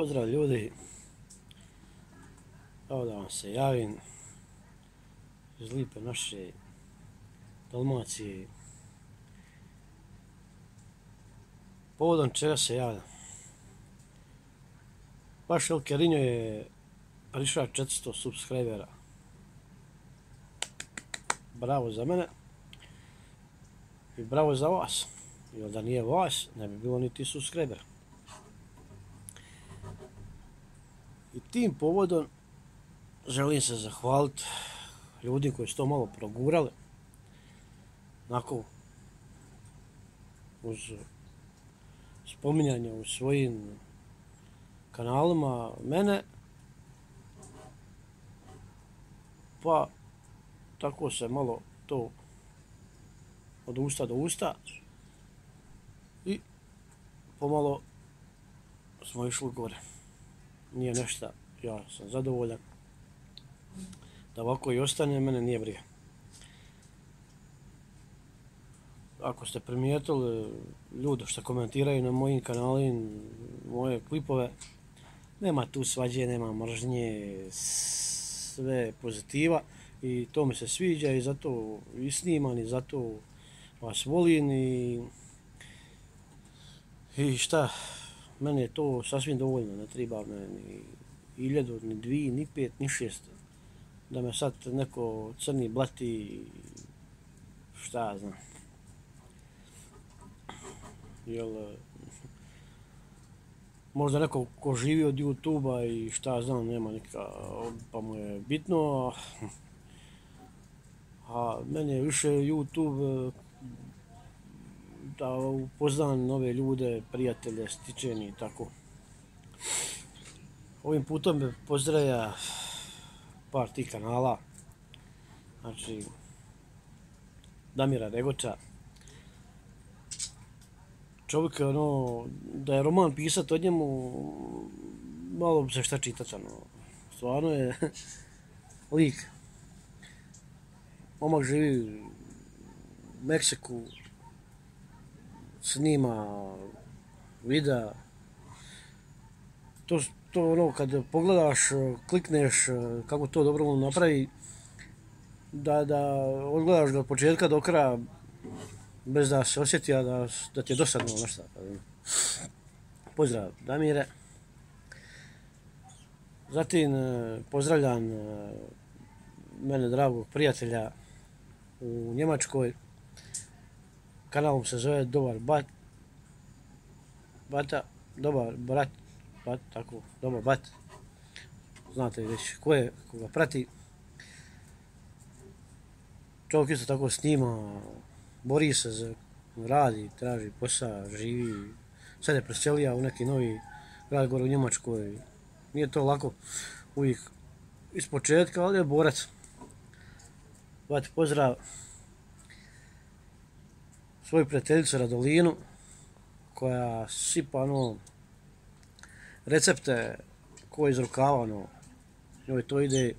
Pozdrav ljudi, evo da vam se javim iz lijepe naše Dalmacije. Povodom čega se javljam? Baš El Kerinjo je prišao 400 subscribera. Bravo za mene i bravo za vas, jer da nije vas ne bi bilo niti subscribera. I tim povodom želim se zahvaliti ljudi koji su to malo progurali, onako uz spominjanje u svojim kanalima mene, pa tako se malo to od usta do usta i pomalo smo išli gore. Nije nešto, ja sam zadovoljan da ovako i ostane, mene nije briga. Ako ste primijetili ljudi što komentiraju na mojim kanalima moje klipove, nema tu svađe, nema mržnje, sve pozitiva i to mi se sviđa i zato i snimam i zato vas volim i šta, meni je to sasvim dovoljno, ne treba me ni 1000, ni 2, ni 5, ni 6, da me sad neko crni blati, šta ja znam. Jel, možda neko ko živi od YouTube-a i šta ja znam, nema nikakva, pa mu je bitno, a meni je više YouTube da upoznam nove ljude, prijatelje, stičeni i tako. Ovim putom me pozdravlja par tih kanala, znači Damira Regoča. Čovjek je ono, da je roman pisat od njemu, malo bi se šta čitat, ono, stvarno je lik. Momak živi u Meksiku, snima videa, to ono kad pogledaš, klikneš kako to dobro on napravi, da odgledaš ga od početka do kraja bez da se osjeti da ti je dosadno nešto. Pozdrav Damire. Zatim pozdravljam mene dragog prijatelja u Njemačkoj. Kanal se zove Dobar Bat. Znate već ko je, koga prati. Čovjek isto tako snima, bori se, radi, traži posao, živi. Sad je preselio u neki novi grad gore u Njemačkoj. Nije to lako uvijek iz početka, ali je borac. Bat, pozdrav svoju prijateljicu Radolinu, koja sipa ono recepte ko iz rukava, ono, njoj to ide.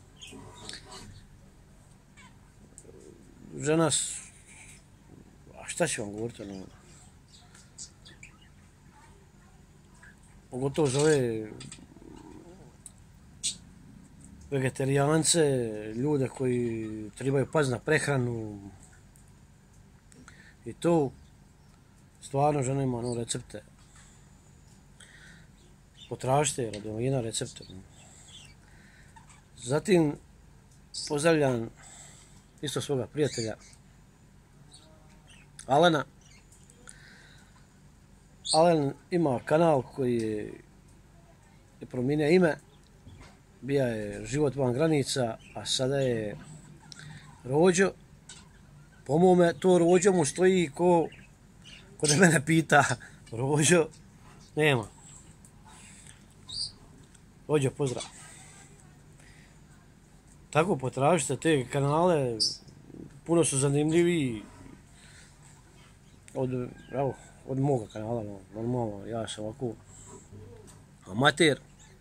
Žena, a šta ću vam govoriti, ono, pogotovo za ove vegetarijance, ljude koji trebaju paziti na prehranu i to, stvarno žena ima ono recepte. Potražite Radolina recepte. Zatim pozdravljam isto svoga prijatelja Alena. Alen ima kanal koji je promijenio ime, bija je Život van granica, a sada je Rođo. Po mome to Rođo mu stoji ko da mene pita, Rođo nema. Rođo, pozdrav. Tako potražite te kanale, puno su zanimljiviji od moga kanala, normalno, ja sam ovako amater.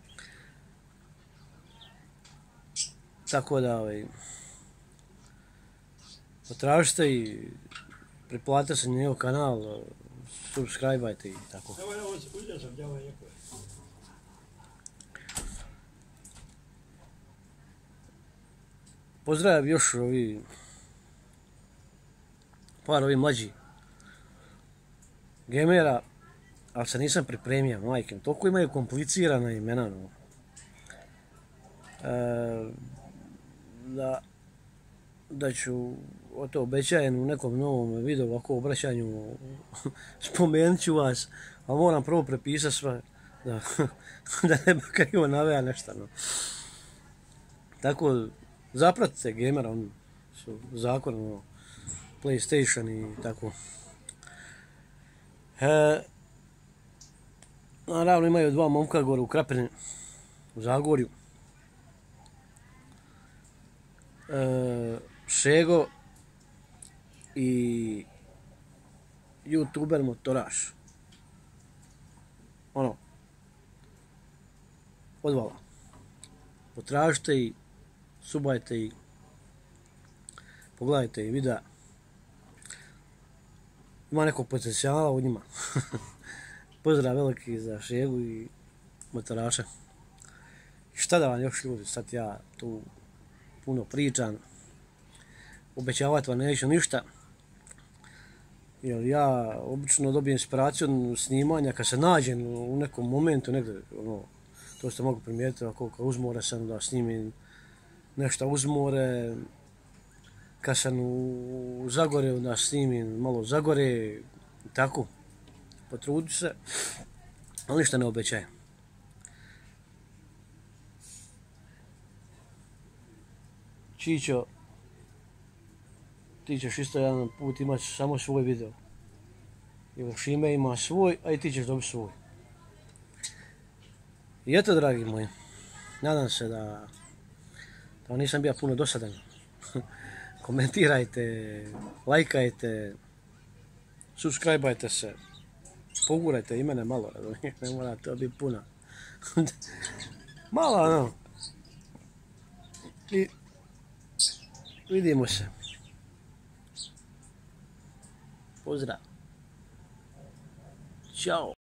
Tako da potražite i priplatite se na njegov kanal, subscribe-ajte i tako. Pozdrav još par ovih mlađi gamera, ali se nisam pripremio, majke. Toliko imaju komplicirana imena. No. Da ću, to obećajem u nekom novom videu, ovako obraćanju, spomenut ću vas, ali moram prvo prepisati sve, da ne bi krivo naveo nešto. No. Tako, zapratite gamera, oni su zakon, PlayStation i tako. Naravno imaju dva momka gore u Krapini, u Zagorju. Šego i YouTuber motoraš. Odvala. Potražite i subajte i pogledajte i videa. Ima nekog potencijala u njima. Pozdrav veliki za Šegu i motoraša. Šta da vam još ljudi, sad ja tu puno pričam. Obećavati vam neću ništa. Jer ja obično dobijem inspiraciju od snimanja kad se nađem u nekom momentu negdje, to ste mogu primijetiti, ako uzmore sam da snimim nešto uzmore, kad sam u Zagore da snimim malo Zagore i tako, potrudit se, ali ništa ne obećajem. Čićo, ti ćeš isto jedan put imati samo svoj video. Jer Šime ima svoj, a i ti ćeš dobiti svoj. I eto, dragi moji, nadam se da nisam bio puno dosadan. Komentirajte, lajkajte, subscribeajte se, pogurajte i mene malo, ne mora to biti puno. Malo, I vidimo se. Pozdrav. Ćao.